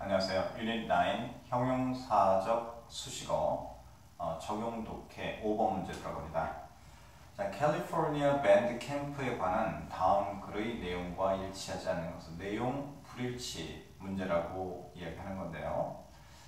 안녕하세요. 유닛 9 형용사적 수식어 적용 독해 5번 문제 들어갑니다. 자, 캘리포니아 밴드 캠프에 관한 다음 글의 내용과 일치하지 않는 것은 내용 불일치 문제라고 이야기하는 건데요.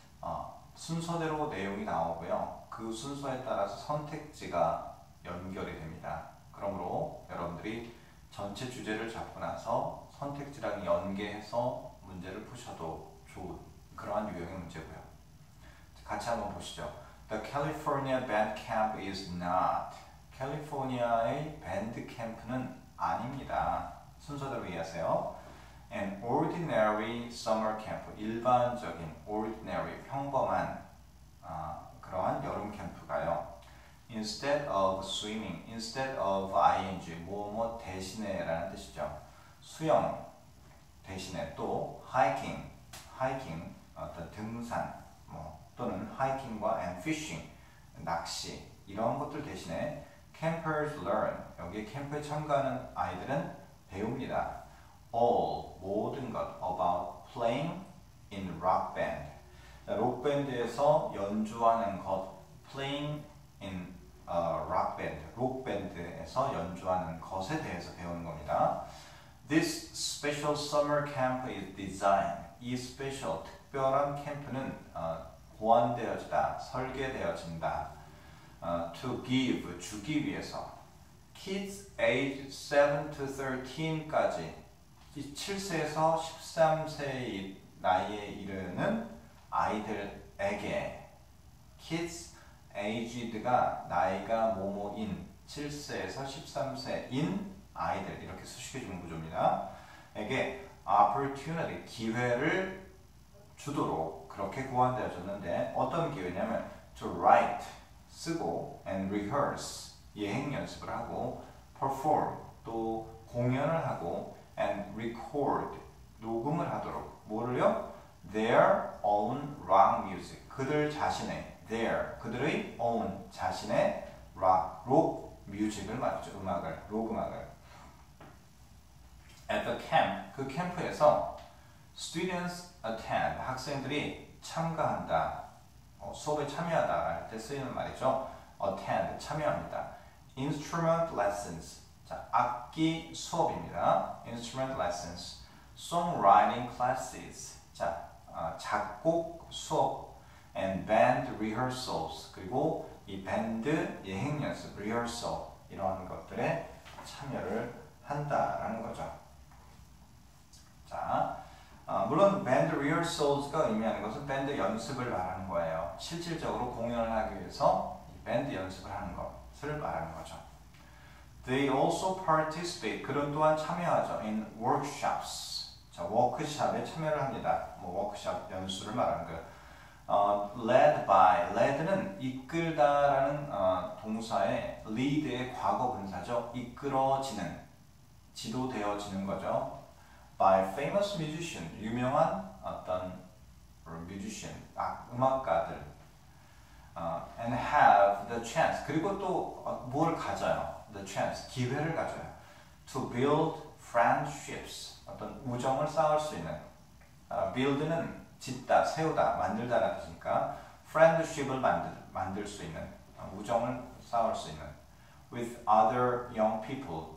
순서대로 내용이 나오고요. 그 순서에 따라서 선택지가 연결이 됩니다. 그러므로 여러분들이 전체 주제를 잡고 나서 선택지랑 연계해서 문제를 푸셔도 좋은 그러한 유형의 문제고요. 같이 한번 보시죠. The California Band Camp is not. 캘리포니아의 밴드 캠프는 아닙니다. 순서대로 이해하세요. An ordinary summer camp. 일반적인 ordinary 평범한 그러한 여름 캠프가요. Instead of swimming, instead of ing, 뭐뭐 대신에 라는 뜻이죠. 수영 대신에 또 hiking, 어떤 등산 또는 hiking과 and fishing, 낚시 이런 것들 대신에 campers learn, 여기 캠프에 참가하는 아이들은 배웁니다. all, 모든 것 about playing in rock band, 록 밴드에서 연주하는 것 playing in rock band, 록 밴드에서 연주하는 것에 대해서 배우는 겁니다. This special summer camp is designed. 이 special, 특별한 캠프는 고안되어지다, 설계되어진다. To give, 주기 위해서. Kids age 7 to 13까지 7세에서 13세 나이에 이르는 아이들에게 Kids aged가 나이가 뭐뭐인 7세에서 13세인 아이들, 이렇게 수식해주는 구조입니다. 에게 opportunity, 기회를 주도록 그렇게 고안되어졌는데 어떤 기회냐면 to write, 쓰고 and rehearse, 예행 연습을 하고 perform, 또 공연을 하고 and record, 녹음을 하도록 뭐를요? Their own rock music, 그들 자신의 their, 그들의 own, 자신의 rock, 록 뮤직을 말이죠. 음악을, 록 음악을. At the camp, 그 캠프에서 students attend, 학생들이 참가한다, 수업에 참여하다 할 때 쓰이는 말이죠. attend, 참여합니다. instrument lessons, 자, 악기 수업입니다. instrument lessons. songwriting classes, 자, 작곡 수업 and band rehearsals, 그리고 이 밴드 예행 연습, rehearsal, 이러한 것들에 참여를 한다라는 거죠. 자, 물론 밴드 rehearsals가 의미하는 것은 밴드 연습을 말하는 거예요. 실질적으로 공연을 하기 위해서 밴드 연습을 하는 것을 말하는 거죠. They also participate, 그런 또한 참여하죠. in workshops, 자, 워크숍에 참여를 합니다. 워크숍 연수를 말하는 거예요. led by, led는 이끌다라는 동사의 lead의 과거 분사죠. 이끌어지는, 지도되어지는 거죠. by famous musician, 유명한 어떤 musician, 음악가들. and have the chance, 그리고 또 뭘 가져요? the chance, 기회를 가져요. to build friendships, 어떤 우정을 쌓을 수 있는. build는 짓다, 세우다, 만들다라는 뜻이니까 friendship을 만들 수 있는, 우정을 쌓을 수 있는. with other young people,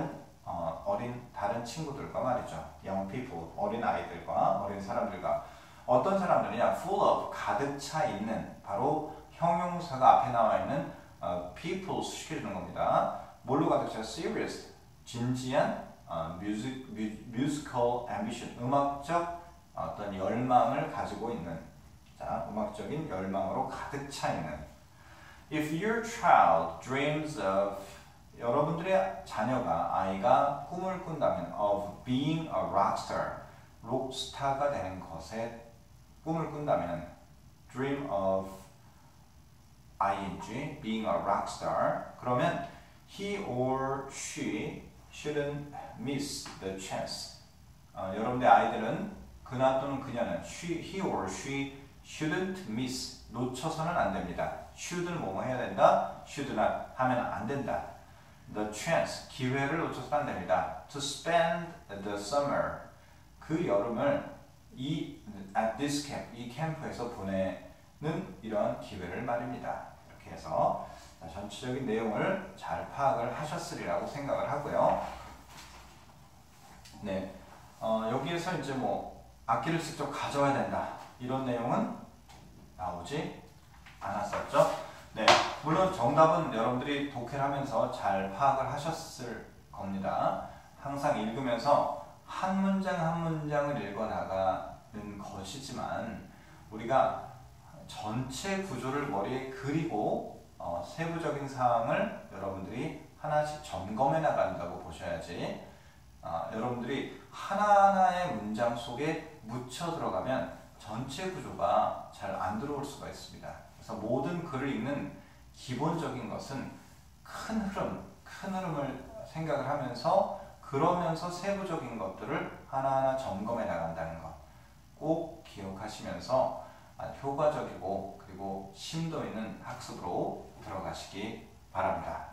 다른 친구들과 말이죠. young people, 어린 아이들과, 어린 사람들과. 어떤 사람들이냐? full of, 가득 차 있는, 바로 형용사가 앞에 나와 있는 people 수식해주는 겁니다. 뭘로 가득 차? serious, 진지한 musical ambition, 음악적 어떤 열망을 가지고 있는, 자, 음악적인 열망으로 가득 차 있는. If your child dreams of, 여러분들의 자녀가, 아이가 꿈을 꾼다면 of being a rockstar, 록스타가 되는 것에 꿈을 꾼다면 dream of ing, being a rockstar, 그러면 he or she shouldn't miss the chance. 여러분의 아이들은, 그나 또는 그녀는 he or she shouldn't miss, 놓쳐서는 안 됩니다. should는 뭐뭐 해야 된다, should not 하면 안 된다. the chance, 기회를 놓쳐서는 안 됩니다. to spend the summer, 그 여름을 이 at this camp, 이 캠프에서 보내는 이런 기회를 말입니다. 이렇게 해서 전체적인 내용을 잘 파악을 하셨으리라고 생각을 하고요. 네, 여기에서 이제 뭐 악기를 직접 가져와야 된다 이런 내용은 나오지 않았었죠. 네, 물론 정답은 여러분들이 독해를 하면서 잘 파악을 하셨을 겁니다. 항상 읽으면서 한 문장 한 문장을 읽어나가는 것이지만 우리가 전체 구조를 머리에 그리고 세부적인 사항을 여러분들이 하나씩 점검해 나간다고 보셔야지 여러분들이 하나하나의 문장 속에 묻혀 들어가면 전체 구조가 잘 안 들어올 수가 있습니다. 그래서 모든 글을 읽는 기본적인 것은 큰 흐름을 생각을 하면서 그러면서 세부적인 것들을 하나하나 점검해 나간다는 것 꼭 기억하시면서 효과적이고 그리고 심도 있는 학습으로 들어가시기 바랍니다.